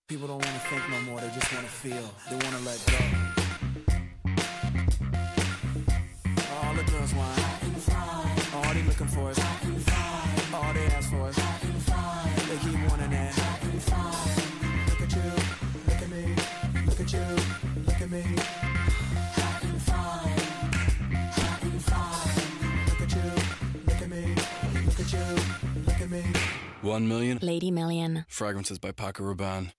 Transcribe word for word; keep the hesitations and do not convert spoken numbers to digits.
People don't want to think no more, they just want to feel. They want to let go. All the girls want, all they looking for is, all they ask for is, they keep wanting that. Look at you, look at me, look at you, look at me. Hot and fine, hot and fine. Look at you, look at me, look at you, look at me. One million. Lady Million. Fragrances by Paco Rabanne.